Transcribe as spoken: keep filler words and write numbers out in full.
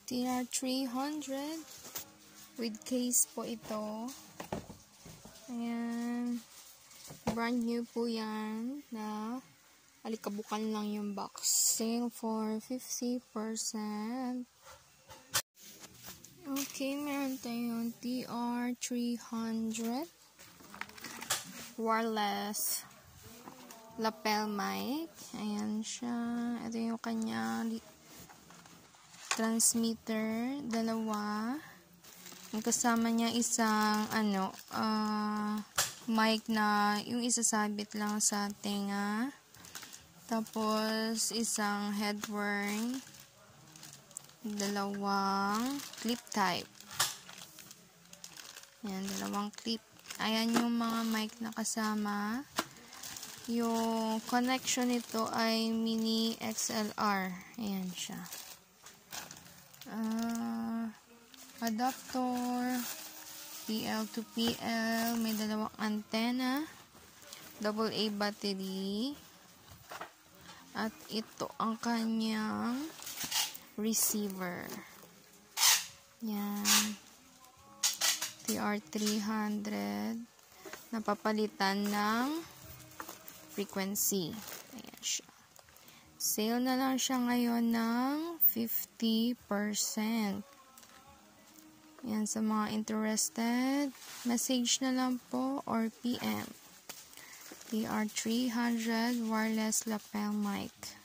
T R three hundred with case po ito. Ayan. Brand new po yan na alikabukan lang yung box. Sale for fifty percent. Okay, meron tayong T R three hundred Wirless Lapel mic. Ayan siya. Ito yung kanya transmitter. Dalawa. Ang kasama niya isang ano, uh, mic na yung isasabit lang sa tenga. Tapos isang headphone. Dalawang clip type. Ayan, dalawang clip. Ayan yung mga mic na kasama. Yung connection nito ay mini X L R. Ayan siya. Uh, adapter. P L to P L. May dalawang antenna. double A battery. At ito ang kanyang receiver. Yan. T R three hundred. Napapalitan ng frequency. Ayan siya. Sale na lang siya ngayon ng fifty percent. Yan, sa mga interested, message na lang po or P M. T R three hundred wireless lapel mic.